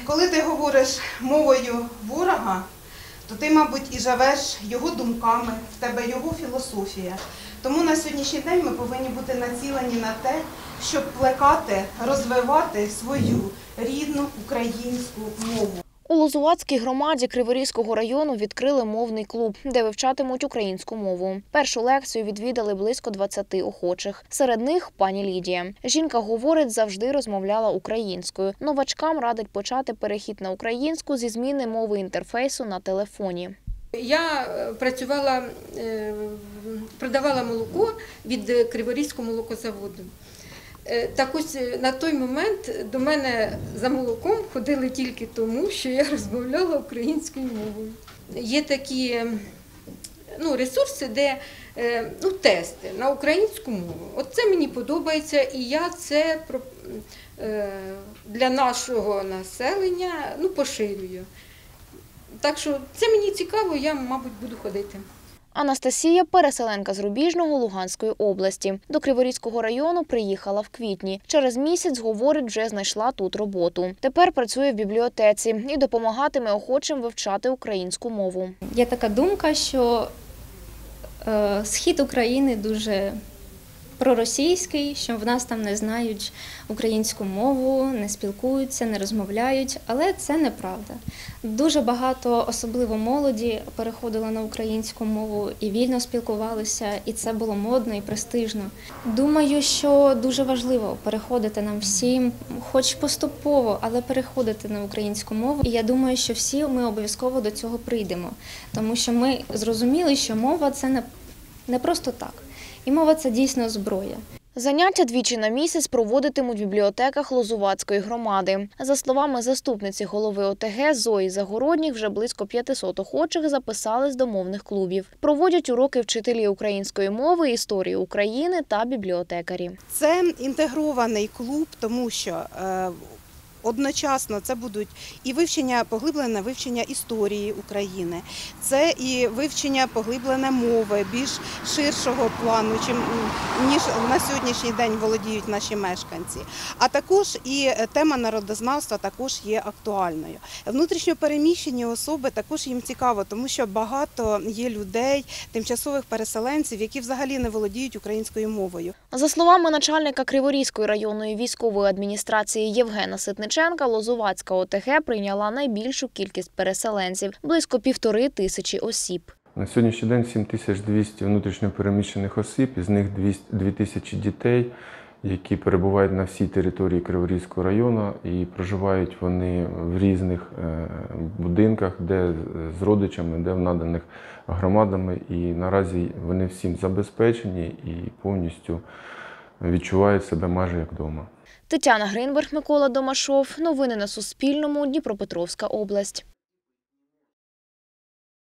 Коли ти говориш мовою ворога, то ти, мабуть, і живеш його думками, в тебе його філософія. Тому на сьогоднішній день ми повинні бути націлені на те, щоб плекати, розвивати свою рідну українську мову. У Лозуватській громаді Криворізького району відкрили мовний клуб, де вивчатимуть українську мову. Першу лекцію відвідали близько 20 охочих. Серед них пані Лідія. Жінка говорить, завжди розмовляла українською. Новачкам радить почати перехід на українську зі зміни мови інтерфейсу на телефоні. Я продавала молоко від Криворізького молокозаводу. Так ось на той момент до мене за молоком ходили тільки тому, що я розмовляла українською мовою. Є такі ресурси, де тести на українську мову. От це мені подобається, і я це для нашого населення поширюю. Так що це мені цікаво, я, мабуть, буду ходити. Анастасія – переселенка з Рубіжного Луганської області. До Криворізького району приїхала в квітні. Через місяць, говорить, вже знайшла тут роботу. Тепер працює в бібліотеці і допомагатиме охочим вивчати українську мову. Є така думка, що схід України дуже проросійський, що в нас там не знають українську мову, не спілкуються, не розмовляють, але це неправда. Дуже багато, особливо молоді, переходило на українську мову і вільно спілкувалися, і це було модно і престижно. Думаю, що дуже важливо переходити нам всім, хоч поступово, але переходити на українську мову. І я думаю, що всі ми обов'язково до цього прийдемо, тому що ми зрозуміли, що мова – це не просто так. І мова – це дійсно зброя. Заняття двічі на місяць проводитимуть в бібліотеках Лозуватської громади. За словами заступниці голови ОТГ Зої Загородніх, вже близько 500 охочих записались до мовних клубів. Проводять уроки вчителі української мови, історії України та бібліотекарі. Це інтегрований клуб, тому що одночасно це будуть і поглиблене вивчення історії України, це і вивчення поглиблене мови більш ширшого плану, ніж на сьогоднішній день володіють наші мешканці. А також і тема народознавства також є актуальною. Внутрішньо переміщені особи також їм цікаво, тому що багато є людей, тимчасових переселенців, які взагалі не володіють українською мовою. За словами начальника Криворізької районної військової адміністрації Євгена Ситниченка, Лозуватська ОТГ прийняла найбільшу кількість переселенців – близько 1500 осіб. На сьогоднішній день 7200 внутрішньо переміщених осіб, із них 2000 дітей, які перебувають на всій території Криворізького району, і проживають вони в різних будинках, де з родичами, де в наданих громадами. І наразі вони всім забезпечені і повністю відчувають себе майже як вдома. Тетяна Гринберг, Микола Домашов. Новини на Суспільному. Дніпропетровська область.